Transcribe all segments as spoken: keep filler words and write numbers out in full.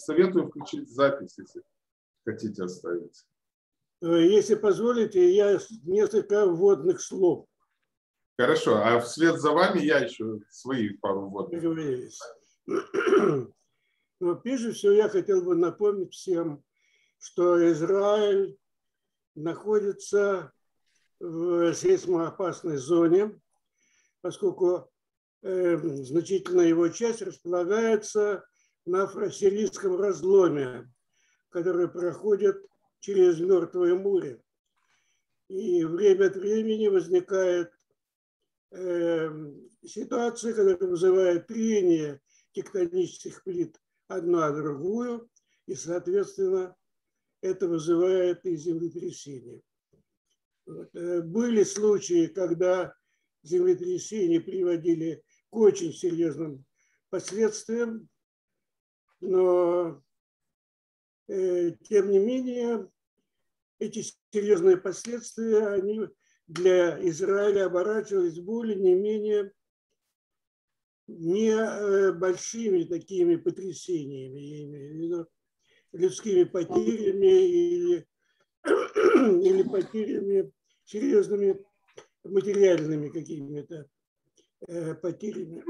советую включить запись, если хотите оставить. Если позволите, я несколько вводных слов. Хорошо, а вслед за вами я еще свои пару вводных. Но прежде всего я хотел бы напомнить всем, что Израиль находится в сейсмоопасной зоне, поскольку э, значительная его часть располагается на Афросирийском разломе, который проходит через Мертвое море. И время от времени возникает э, ситуация, которая вызывает трение тектонических плит одну о другую, и, соответственно, это вызывает и землетрясения. Вот. Были случаи, когда землетрясения приводили к очень серьезным последствиям, но, э, тем не менее, эти серьезные последствия, они для Израиля оборачивались более не менее не большими такими потрясениями, я имею в виду, людскими потерями или, или потерями, серьезными материальными какими-то э, потерями.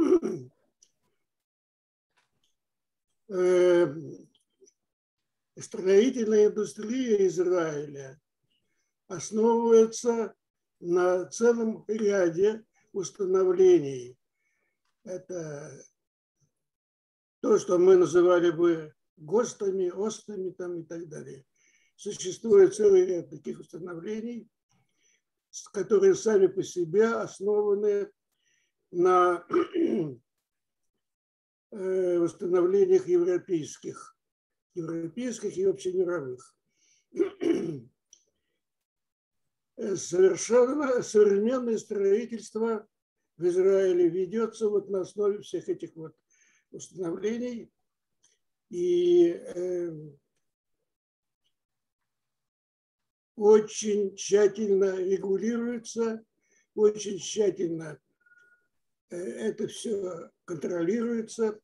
Э, строительная индустрия Израиля основывается на целом ряде установлений. Это то, что мы называли бы ГОСТами, ОСТами там и так далее. Существует целый ряд таких установлений, которые сами по себе основаны на установлениях европейских, европейских и общемировых. Совершенно современное строительство в Израиле ведется вот на основе всех этих вот установлений. И э, очень тщательно регулируется, очень тщательно э, это все контролируется.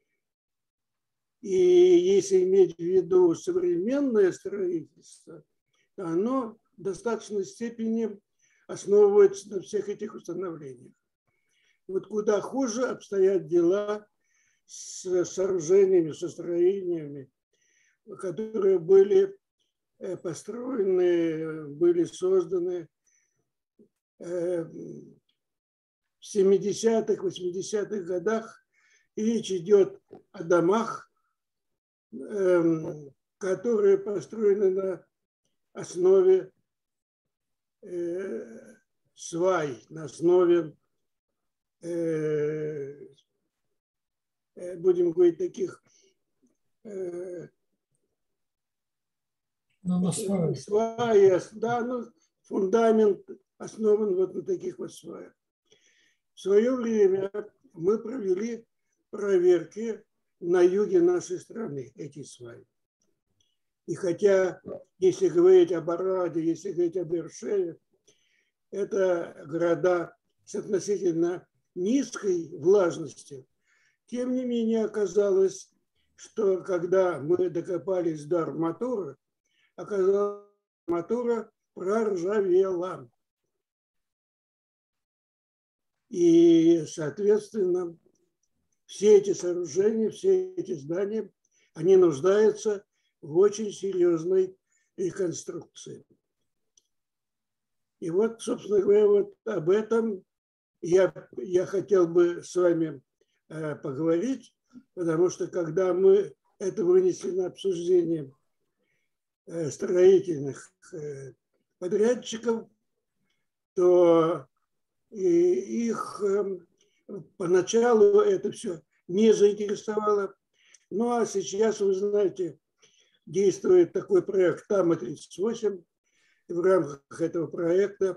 И если иметь в виду современное строительство, то оно в достаточной степени основывается на всех этих установлениях. Вот куда хуже обстоят дела с сооружениями, со строениями, которые были построены, были созданы в семидесятых, восьмидесятых годах. И речь идет о домах, которые построены на основе свай, на основе, будем говорить, таких Ну, сваи, да, ну, фундамент основан вот на таких вот сваях. В свое время мы провели проверки на юге нашей страны, эти сваи. И хотя, если говорить об Араде, если говорить об Беэр-Шеве, это города с относительно низкой влажностью, тем не менее оказалось, что когда мы докопались до арматуры, оказалось, что арматура проржавела. И, соответственно, все эти сооружения, все эти здания, они нуждаются в очень серьезной реконструкции. И вот, собственно говоря, вот об этом я, я хотел бы с вами э, поговорить, потому что когда мы это вынесли на обсуждение э, строительных э, подрядчиков, то и их э, поначалу это все не заинтересовало. Ну а сейчас, вы знаете, действует такой проект ТАМА тридцать восемь. В рамках этого проекта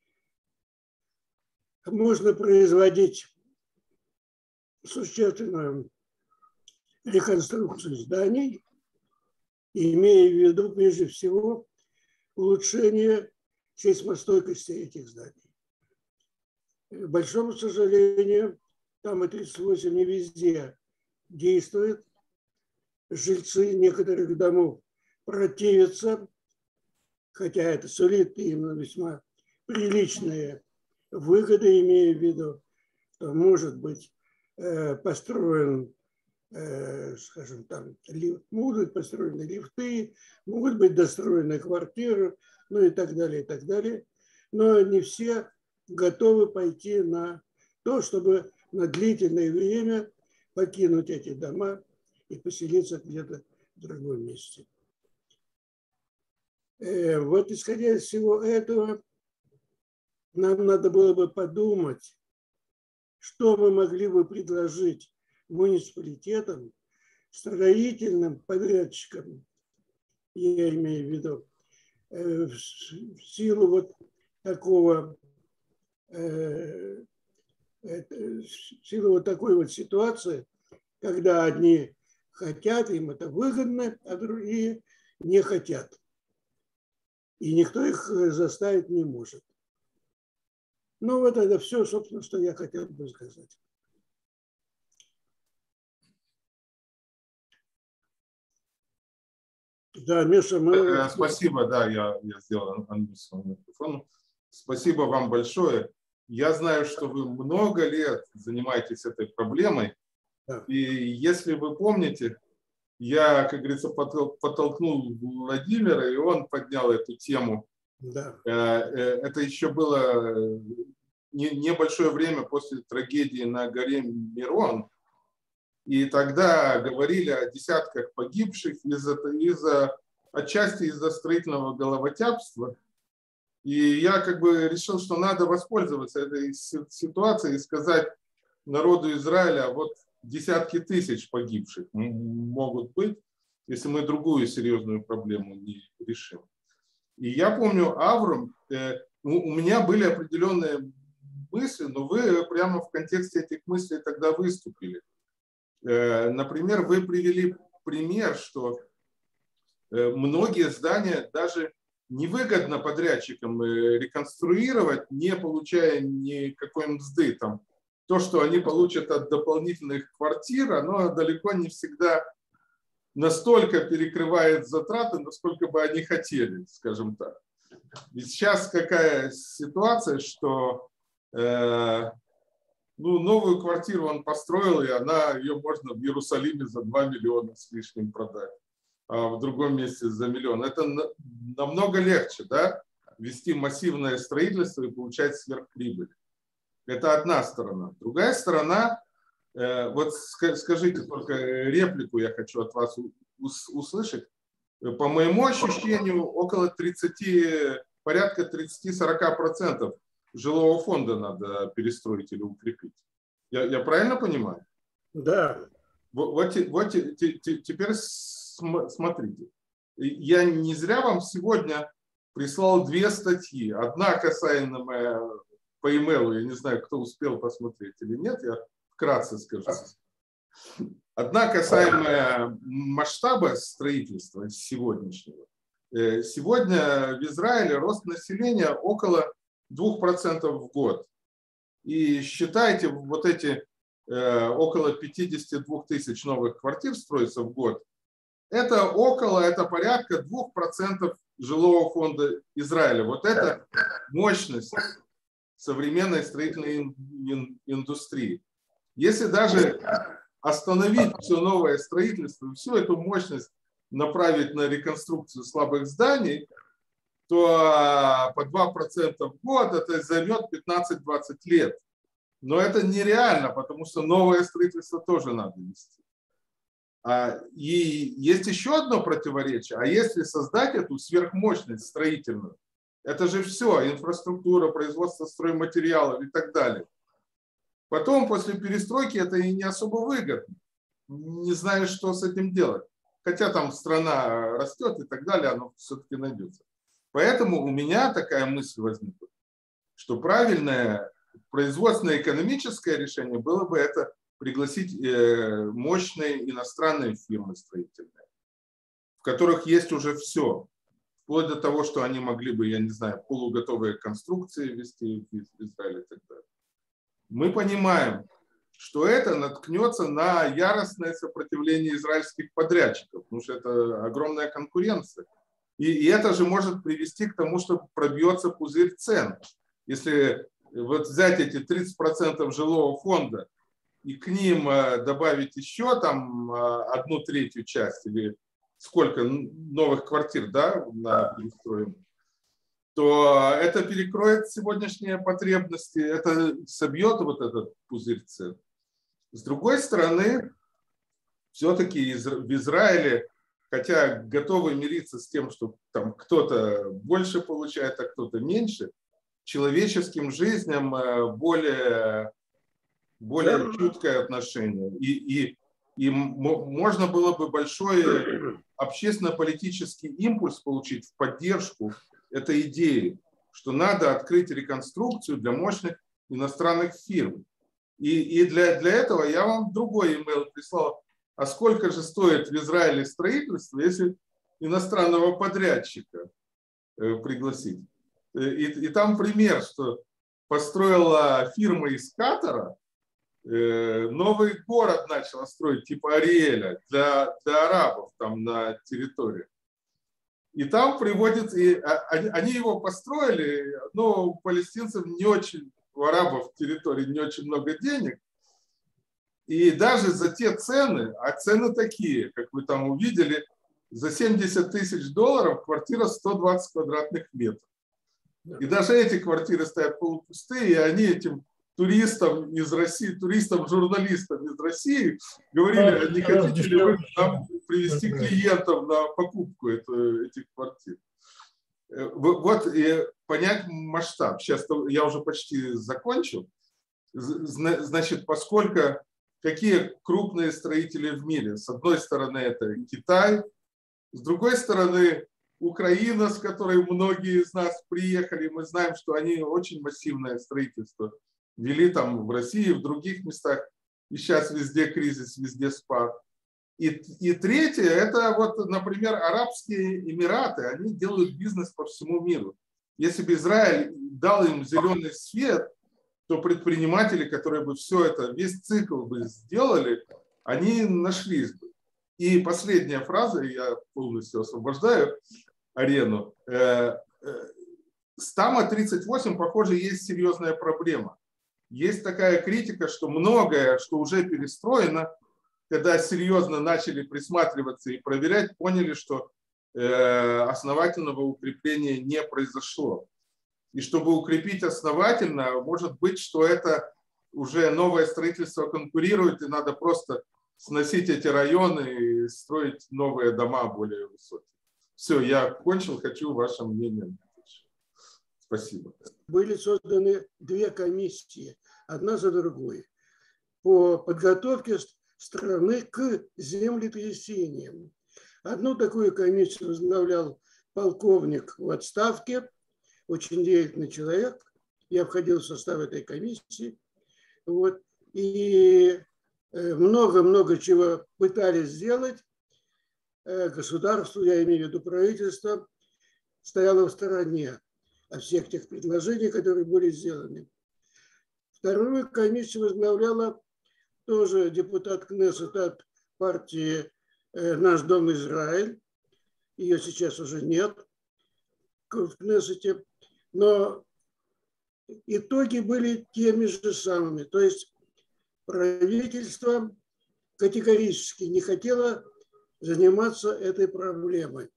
можно производить существенную реконструкцию зданий, имея в виду прежде всего улучшение сейсмостойкости этих зданий. К большому сожалению, ТАМА тридцать восемь не везде действует. жильцы некоторых домов противятся, хотя это сулит им весьма приличные выгоды, имея в виду, что может быть построен, скажем, там могут быть построены лифты, могут быть достроены квартиры, ну и так далее, и так далее. Но не все готовы пойти на то, чтобы на длительное время покинуть эти дома и поселиться где-то в другом месте. Вот исходя из всего этого, нам надо было бы подумать, что мы могли бы предложить муниципалитетам, строительным подрядчикам, я имею в виду, в силу вот такого, в силу вот такой вот ситуации, когда одни хотят, им это выгодно, а другие не хотят. И никто их заставить не может. Ну, вот это все, собственно, что я хотел бы сказать. Да, Миша, мы... Спасибо, да, я, я сделал анонс своему микрофону. Спасибо вам большое. Я знаю, что вы много лет занимаетесь этой проблемой. Да. И если вы помните, я, как говорится, подтолкнул Владимира, и он поднял эту тему. Да. Это еще было небольшое время после трагедии на горе Мирон. И тогда говорили о десятках погибших из-за, из-за, отчасти из-за строительного головотяпства. И я как бы решил, что надо воспользоваться этой ситуацией и сказать народу Израиля, вот десятки тысяч погибших могут быть, если мы другую серьезную проблему не решим. И я помню, Авром, э, у меня были определенные мысли, но вы прямо в контексте этих мыслей тогда выступили. Э, например, вы привели пример, что э, многие здания даже невыгодно подрядчикам э, реконструировать, не получая никакой мзды. Там, то, что они получат от дополнительных квартир, оно далеко не всегда настолько перекрывает затраты, насколько бы они хотели, скажем так. Ведь сейчас какая ситуация, что э, ну, новую квартиру он построил, и она, ее можно в Иерусалиме за два миллиона с лишним продать, а в другом месте за миллион. Это намного легче, да, вести массивное строительство и получать сверхприбыль. Это одна сторона. Другая сторона, вот скажите только реплику, я хочу от вас услышать. По моему ощущению, около тридцати, порядка тридцати-сорока процентов жилого фонда надо перестроить или укрепить. Я, я правильно понимаю? Да. Вот, вот, вот теперь смотрите. Я не зря вам сегодня прислал две статьи. Одна касаемая по имейлу, я не знаю, кто успел посмотреть или нет, я вкратце скажу. Одна касаемая масштаба строительства сегодняшнего. Сегодня в Израиле рост населения около двух процентов в год. И считайте, вот эти э, около пятидесяти двух тысяч новых квартир строится в год. Это около, это порядка двух процентов жилого фонда Израиля. Вот это мощность современной строительной индустрии. Если даже остановить все новое строительство, всю эту мощность направить на реконструкцию слабых зданий, то по два процента в год это займет пятнадцать-двадцать лет. Но это нереально, потому что новое строительство тоже надо вести. И есть еще одно противоречие. А если создать эту сверхмощность строительную, это же все, инфраструктура, производство стройматериалов и так далее. Потом, после перестройки, это и не особо выгодно. Не знаю, что с этим делать. Хотя там страна растет и так далее, оно все-таки найдется. Поэтому у меня такая мысль возникла, что правильное производственно-экономическое решение было бы это пригласить мощные иностранные фирмы строительные, в которых есть уже все. Вплоть до того, что они могли бы, я не знаю, полуготовые конструкции вести в Израиле и так далее. Мы понимаем, что это наткнется на яростное сопротивление израильских подрядчиков, потому что это огромная конкуренция. И, и это же может привести к тому, что пробьется пузырь цен. Если вот взять эти тридцать процентов жилого фонда и к ним добавить еще там одну третью часть или сколько новых квартир, да, на перестроенных, то это перекроет сегодняшние потребности, это собьет вот этот пузырь цен. С другой стороны, все-таки в Израиле, хотя готовы мириться с тем, что там кто-то больше получает, а кто-то меньше, человеческим жизням более, более чуткое отношение. И, и, и можно было бы большой общественно-политический импульс получить в поддержку этой идеи, что надо открыть реконструкцию для мощных иностранных фирм. И, и для, для этого я вам другой имейл прислал. А сколько же стоит в Израиле строительство, если иностранного подрядчика э, пригласить? И, и там пример, что построила фирма из Катара, э, новый город начала строить, типа Ариэля, для, для арабов там на территории. И там приводят, и они, они его построили, но у палестинцев не очень, у арабов в территории не очень много денег. И даже за те цены, а цены такие, как вы там увидели, за семьдесят тысяч долларов квартира сто двадцать квадратных метров. И даже эти квартиры стоят полупустые, и они этим туристам из России, туристам-журналистам из России говорили, не хотите ли вы нам привести клиентов на покупку этих квартир. Вот и понять масштаб. Сейчас я уже почти закончил. Значит, поскольку какие крупные строители в мире? С одной стороны, это Китай, с другой стороны, Украина, с которой многие из нас приехали. Мы знаем, что они очень массивное строительство вели там в России, в других местах. И сейчас везде кризис, везде спад. И, и третье, это вот, например, Арабские Эмираты. Они делают бизнес по всему миру. Если бы Израиль дал им зеленый свет, то предприниматели, которые бы все это, весь цикл бы сделали, они нашлись бы. И последняя фраза, я полностью освобождаю арену. С Тама тридцать восемь, похоже, есть серьезная проблема. Есть такая критика, что многое, что уже перестроено, когда серьезно начали присматриваться и проверять, поняли, что основательного укрепления не произошло. И чтобы укрепить основательно, может быть, что это уже новое строительство конкурирует, и надо просто сносить эти районы и строить новые дома более высокие. Все, я кончил, хочу ваше мнение. Спасибо. Были созданы две комиссии, одна за другой, по подготовке страны к землетрясениям. Одну такую комиссию возглавлял полковник в отставке, очень деятельный человек. Я входил в состав этой комиссии. Вот. И много-много чего пытались сделать. Государство, я имею в виду правительство, стояло в стороне от всех тех предложений, которые были сделаны. Вторую комиссию возглавляла тоже депутат Кнессета от партии «Наш дом Израиль». Ее сейчас уже нет в Кнессете. Но итоги были теми же самыми. То есть правительство категорически не хотело заниматься этой проблемой.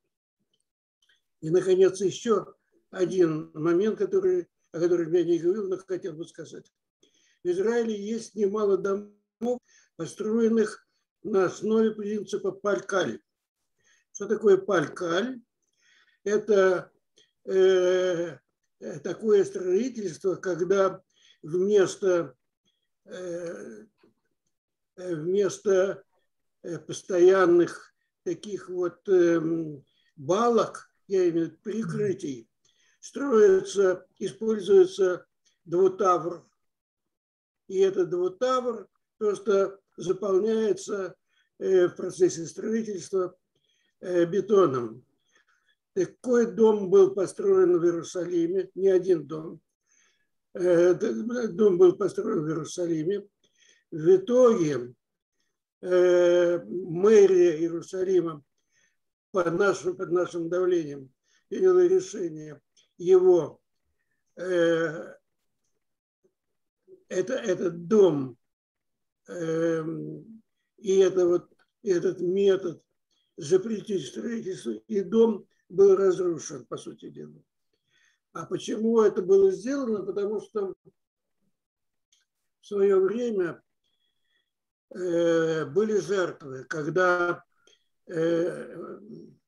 И, наконец, еще один момент, который, о котором я не говорил, но хотел бы сказать. В Израиле есть немало домов, построенных на основе принципа палькаль. Что такое палькаль? Это э, такое строительство, когда вместо, э, вместо постоянных таких вот э, балок, я имею в виду прикрытий, строится, используется двутавр. И этот двутавр просто заполняется э, в процессе строительства э, бетоном. Такой дом был построен в Иерусалиме, не один дом. Э, дом был построен в Иерусалиме. в итоге э, мэрия Иерусалима под нашим, под нашим давлением приняла решение его, э, это, этот дом э, и это вот, этот метод запретить строительство, и дом был разрушен, по сути дела. А почему это было сделано? Потому что в свое время э, были жертвы, когда э,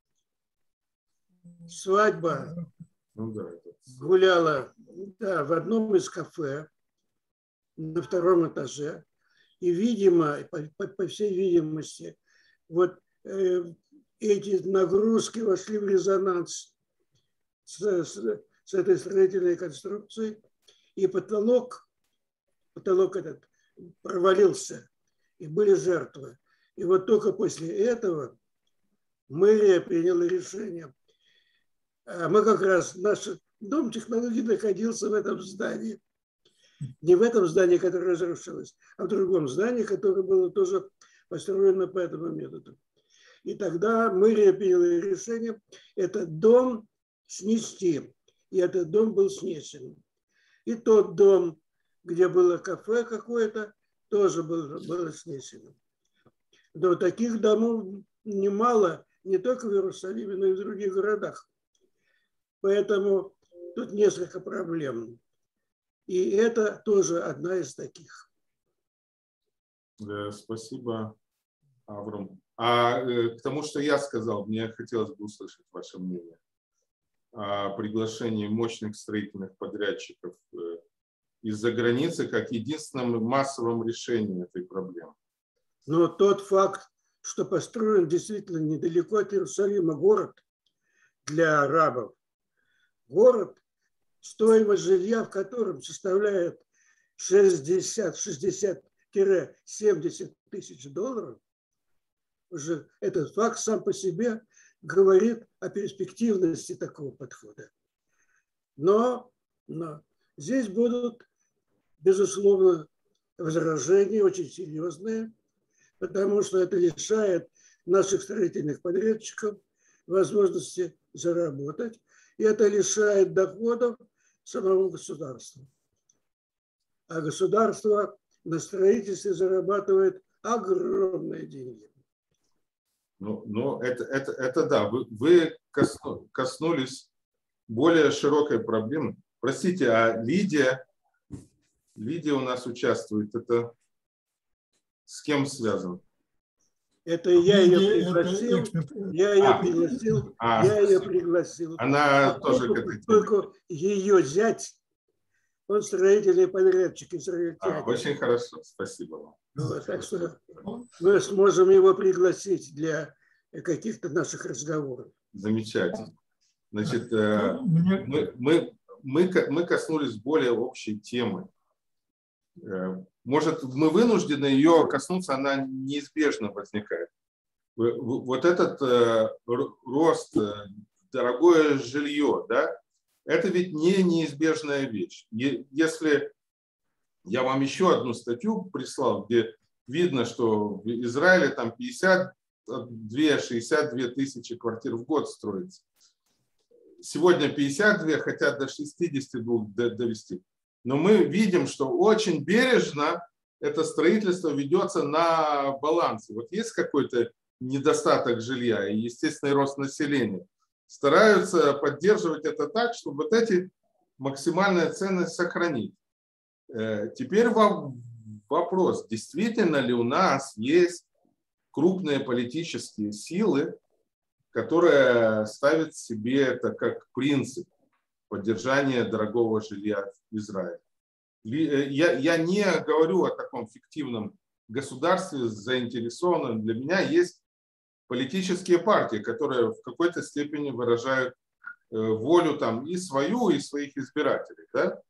свадьба ну, да, это... гуляла да, в одном из кафе на втором этаже. И, видимо, по, по, по всей видимости, вот э, эти нагрузки вошли в резонанс с, с, с этой строительной конструкцией, и потолок, потолок этот провалился, и были жертвы. И вот только после этого мэрия приняла решение. А мы как раз, наш дом технологий находился в этом здании. Не в этом здании, которое разрушилось, а в другом здании, которое было тоже построено по этому методу. И тогда мэрия приняла решение этот дом снести. И этот дом был снесен. И тот дом, где было кафе какое-то, тоже было, было снесено. Но таких домов немало, не только в Иерусалиме, но и в других городах. Поэтому тут несколько проблем. И это тоже одна из таких. Да, спасибо, Аврам. А э, к тому, что я сказал, мне хотелось бы услышать ваше мнение о приглашении мощных строительных подрядчиков э, из-за границы как единственном массовом решении этой проблемы. Но тот факт, что построен действительно недалеко от Иерусалима город для арабов, город, стоимость жилья в котором составляет шестьдесят-семьдесят тысяч долларов, уже этот факт сам по себе говорит о перспективности такого подхода. Но, но здесь будут, безусловно, возражения очень серьезные, потому что это лишает наших строительных подрядчиков возможности заработать, и это лишает доходов самого государства. А государство на строительстве зарабатывает огромные деньги. Ну, ну это, это, это да, вы, вы коснулись более широкой проблемы. Простите, а Лидия, Лидия у нас участвует, это с кем связано? Это я ее пригласил, я ее пригласил, а, я ее пригласил. Она тоже к этой теме. Только ее зять, он строительный подрядчик израильтянин. А, очень хорошо, спасибо вам. Вот, так что мы сможем его пригласить для каких-то наших разговоров. Замечательно. Значит, мы, мы, мы, мы коснулись более общей темы. Может, мы вынуждены ее коснуться, она неизбежно возникает. Вот этот рост, дорогое жилье, да, это ведь не неизбежная вещь. Если я вам еще одну статью прислал, где видно, что в Израиле там пятьдесят две — шестьдесят две тысячи квартир в год строится. Сегодня пятьдесят две, хотят до шестидесяти двух довести. Но мы видим, что очень бережно это строительство ведется на балансе. Вот есть какой-то недостаток жилья и естественный рост населения. Стараются поддерживать это так, чтобы вот эти максимальные ценности сохранить. Теперь вопрос, действительно ли у нас есть крупные политические силы, которые ставят себе это как принцип поддержания дорогого жилья в Израиле. Я, я не говорю о таком фиктивном государстве заинтересованном. Для меня есть политические партии, которые в какой-то степени выражают волю там и свою, и своих избирателей. Да?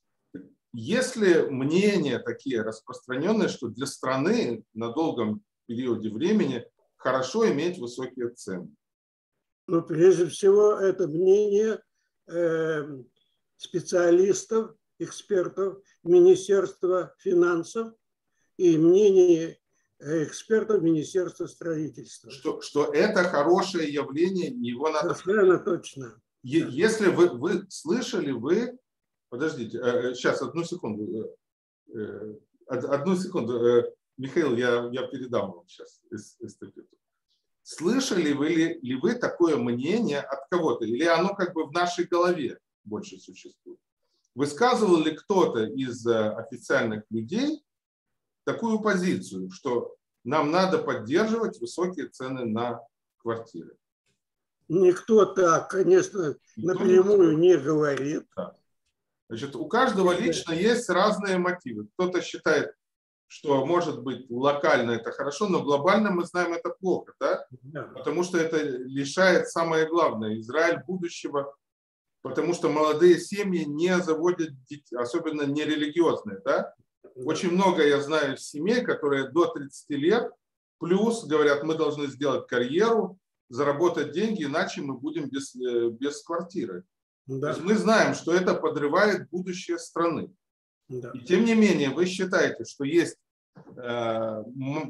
Если мнения такие распространенные, что для страны на долгом периоде времени хорошо иметь высокие цены. Но прежде всего это мнение э, специалистов, экспертов Министерства финансов и мнение экспертов Министерства строительства. Что, что это хорошее явление, его надо... Совершенно точно. Если вы, вы слышали, вы... Подождите, сейчас, одну секунду. Одну секунду. Михаил, я, я передам вам сейчас эстафету. Слышали вы ли, ли вы такое мнение от кого-то? Или оно как бы в нашей голове больше существует? Высказывал ли кто-то из официальных людей такую позицию, что нам надо поддерживать высокие цены на квартиры? Никто так, конечно, Никто напрямую не, не говорит. Да. Значит, у каждого лично есть разные мотивы. Кто-то считает, что, может быть, локально это хорошо, но глобально мы знаем, это плохо, да? Да. Потому что это лишает самое главное, Израиль будущего, потому что молодые семьи не заводят детей, особенно нерелигиозные, да? Да. Очень много я знаю семей, которые до тридцати лет, плюс говорят, мы должны сделать карьеру, заработать деньги, иначе мы будем без, без квартиры. Да. То есть мы знаем, что это подрывает будущее страны. Да. И тем не менее, вы считаете, что есть э,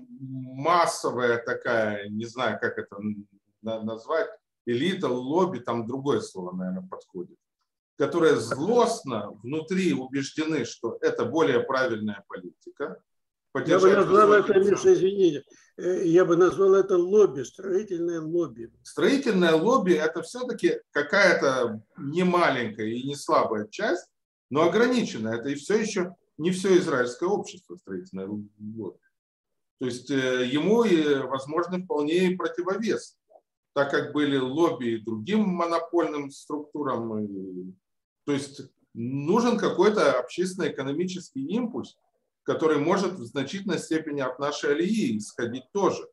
массовая такая, не знаю, как это назвать, элита, лобби, там другое слово, наверное, подходит, которые злостно внутри убеждены, что это более правильная политика. Я бы назвал это, Миша, извините, я бы назвал это лобби, строительное лобби. Строительное лобби – это все-таки какая-то не маленькая и не слабая часть, но ограниченная. Это и все еще не все израильское общество строительное лобби. То есть ему, возможно, вполне и противовес, так как были лобби другим монопольным структурам. То есть нужен какой-то общественно-экономический импульс, который может в значительной степени от нашей алии исходить тоже.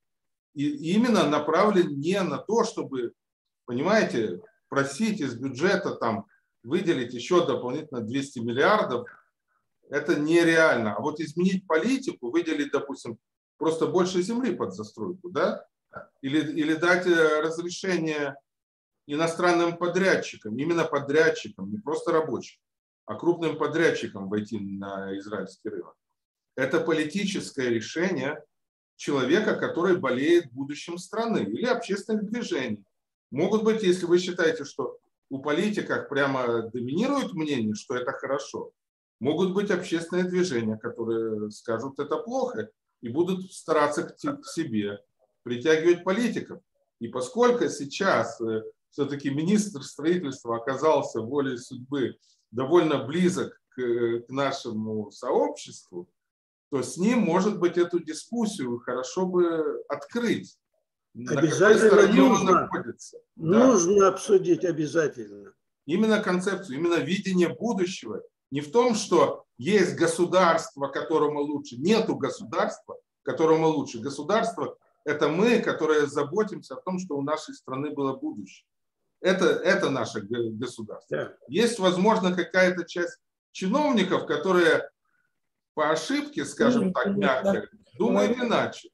И именно направлен не на то, чтобы, понимаете, просить из бюджета там выделить еще дополнительно двести миллиардов, это нереально. А вот изменить политику, выделить, допустим, просто больше земли под застройку, да? Или, или дать разрешение иностранным подрядчикам, именно подрядчикам, не просто рабочим, а крупным подрядчикам войти на израильский рынок. Это политическое решение человека, который болеет будущим страны или общественных движений. Могут быть, если вы считаете, что у политиков прямо доминирует мнение, что это хорошо, могут быть общественные движения, которые скажут, это плохо, и будут стараться к себе притягивать политиков. И поскольку сейчас все-таки министр строительства оказался волей судьбы довольно близок к, к нашему сообществу, то с ним, может быть, эту дискуссию хорошо бы открыть. Обязательно нужно, нужно да. обсудить обязательно. Именно концепцию, именно видение будущего. Не в том, что есть государство, которому лучше. Нету государства, которому лучше. Государство – это мы, которые заботимся о том, что у нашей страны было будущее. Это, это наше государство. Да. Есть, возможно, какая-то часть чиновников, которые по ошибке, скажем так, мягко, думают иначе.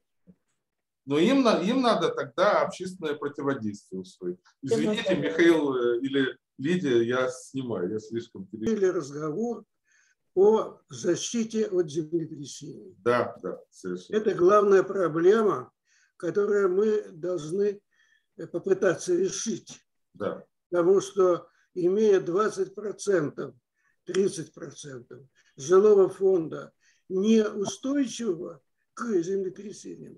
Но им, им надо тогда общественное противодействие устроить. Извините, Михаил или Лидия, я снимаю, я слишком перебил. Или разговор о защите от землетрясений. Да, да, совершенно. Это главная проблема, которую мы должны попытаться решить. Да. Потому что, имея двадцать процентов, тридцать процентов жилого фонда неустойчивого к землетрясениям,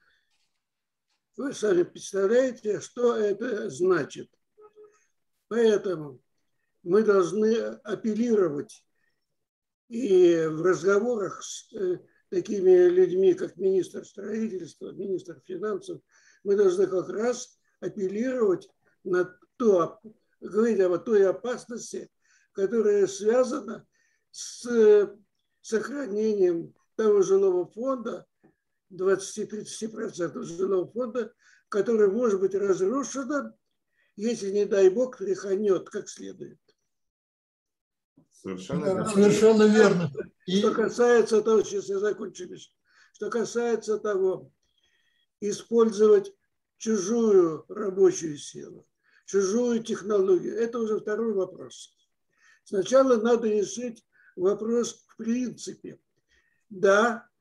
вы сами представляете, что это значит. Поэтому мы должны апеллировать и в разговорах с такими людьми, как министр строительства, министр финансов, мы должны как раз апеллировать на то, говорить о той опасности, которая связана с сохранением того жилого фонда, двадцать-тридцать процентов жилого фонда, который может быть разрушено, если, не дай бог, тряханет как следует. Совершенно верно. Совершенно верно. Что касается того, сейчас я закончу, что касается того, использовать чужую рабочую силу, чужую технологию, это уже второй вопрос. Сначала надо решить вопрос в принципе. Да,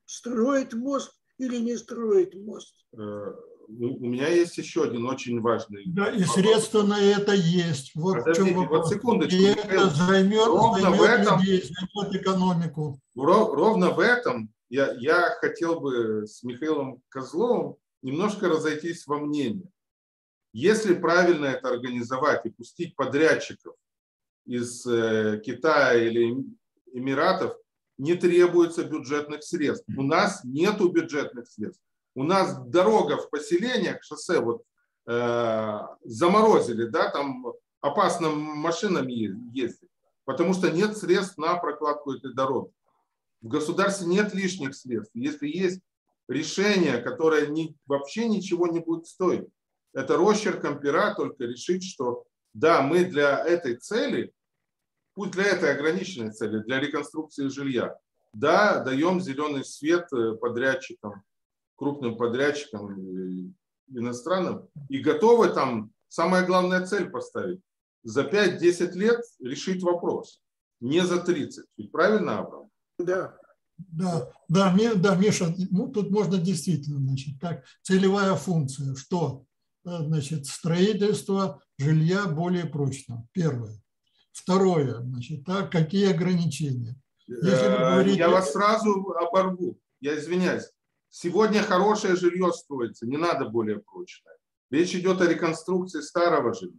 строить мост или не строить мост. У меня есть еще один очень важный Да, и вопрос. средства на это есть. Вот Подождите, в чем вот секундочку. И это займет, ровно займет в этом, людей, займет экономику. Ровно в этом я, я хотел бы с Михаилом Козловым немножко разойтись во мнении. Если правильно это организовать и пустить подрядчиков из э, Китая или Эмиратов, не требуется бюджетных средств. У нас нету бюджетных средств. У нас дорога в поселениях, шоссе вот э, заморозили, да, там опасно машинами ездить, потому что нет средств на прокладку этой дороги. В государстве нет лишних средств. Если есть решение, которое не, вообще ничего не будет стоить, это росчерком пера только решить, что да, мы для этой цели, пусть для этой ограниченной цели, для реконструкции жилья, да, даем зеленый свет подрядчикам, крупным подрядчикам иностранным, и готовы там, самая главная цель поставить, за пять-десять лет решить вопрос, не за тридцать. Ведь правильно, Абрам? Да. Да, да, да, Миша, ну, тут можно действительно, значит, как целевая функция, что, значит, строительство жилья более прочного, первое. Второе, значит, так, какие ограничения? Если вы говорите... Я вас сразу оборву, я извиняюсь. Сегодня хорошее жилье строится, не надо более прочное. Речь идет о реконструкции старого жилья.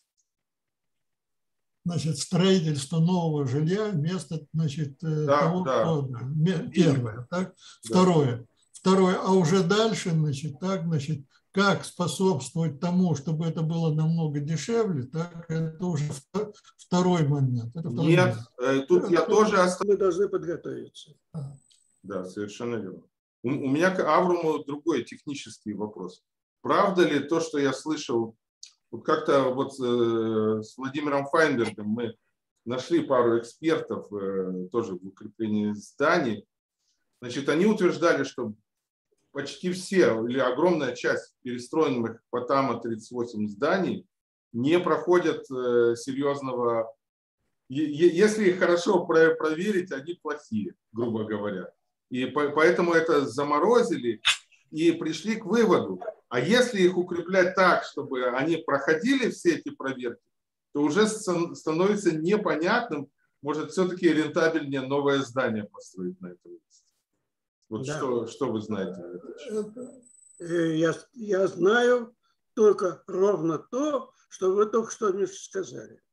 Значит, строительство нового жилья вместо, значит, да, того, да. кто, первое, так? Да. Второе. Второе, а уже дальше, значит, так, значит, как способствовать тому, чтобы это было намного дешевле, так, это уже второй момент. Это второй Нет, момент. тут это я тоже... Мы должны подготовиться. Да, совершенно верно. У, у меня к Авраму другой технический вопрос. Правда ли то, что я слышал, вот как-то вот э, с Владимиром Файнбергом мы нашли пару экспертов э, тоже в укреплении зданий. Значит, они утверждали, что почти все или огромная часть перестроенных по ТАМа тридцать восемь зданий не проходят э, серьезного... Если их хорошо проверить, они плохие, грубо говоря. И поэтому это заморозили и пришли к выводу. А если их укреплять так, чтобы они проходили все эти проверки, то уже становится непонятным, может, все-таки рентабельнее новое здание построить на этом месте. Вот да. что, что вы знаете о этом? Я, я знаю только ровно то, что вы только что мне сказали.